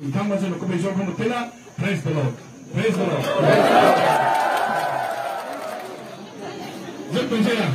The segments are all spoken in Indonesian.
Itang masih nak kau besok kamu tela, praise the Lord, praise the Lord. Jom percaya.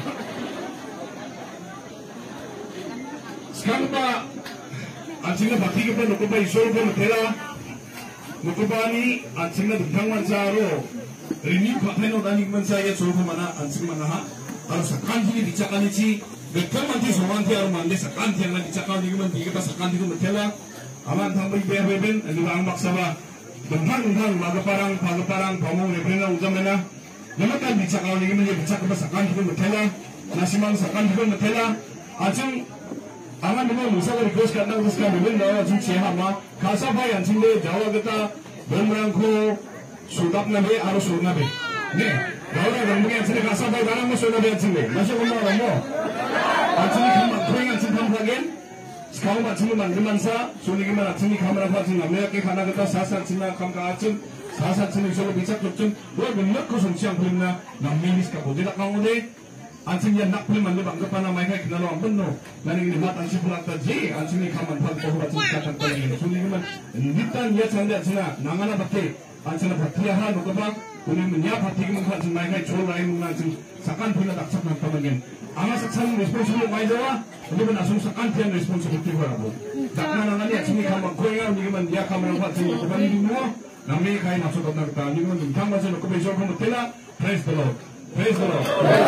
Sekarang pa, anjingnya baki kita nak kau besok kamu tela, nak kau ni anjingnya ditang mansaro, rini pakai no dani mansaya suruh mana anjing mana ha, harus sekanti ni dicakan ni. Betul nanti somanti aru mandi sekanti yang nanti dicakan ni man kita sekanti tu tela. Aman tambah beben, ini orang maksaba. Bentang magaparang pamong reprena uzamena. Namakan bicakau ni mana bicak kebasakan kita metela, nasimang sakan kita metela. Acung aman memang musa request karena uskan beben dah acung siapa ma. Khasa bai acung le Jawa kita bermerangku sudak nabe aru sur nabe. Ne, Jawa orang mungkin acung khasa bai barang masuk nabe acung le. Masuk rumah orang mo. Acung kamu kering acung kamu lagi. Sekarang macam mana mansa, soalnya gimana acing ni kamera macam mana? Mereka kana kita sasar cina kamera acing, sasar cina solo bicara macam, wah benar kau sungsiang filmnya, naminis kau tidak kamu deh, acing yang nak film mana bangga pana mereka kenal orang benar, nanti ini mata acing pulang terjadi, acing ni kamera pun kau acing kata terjadi, soalnya gimana? Kita ni canda cina, nangana bate, acing batiahan dokter, kuni menyiap hati kita acing mereka jual lain acing, sakan punya tak cakap nampak Ama saksan responsible mai jawa, ini benar asum sakan tiang responsibility berapa. Tak mana nani acing kamar kau yang ni gimana dia kamar apa acing kau ni dulu, nami kain masuk ke dalam kita, ni gimana tentang macam nak besok kamu tela, praise the Lord, praise the Lord.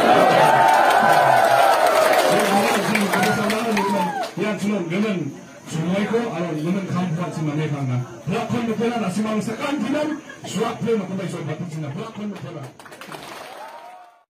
Yang cuma gimana semua itu, alam gimana kamu acing nami kanga. Pelakon betul nasi malu sakan tiang, suap pun nak besok batu cina pelakon betul.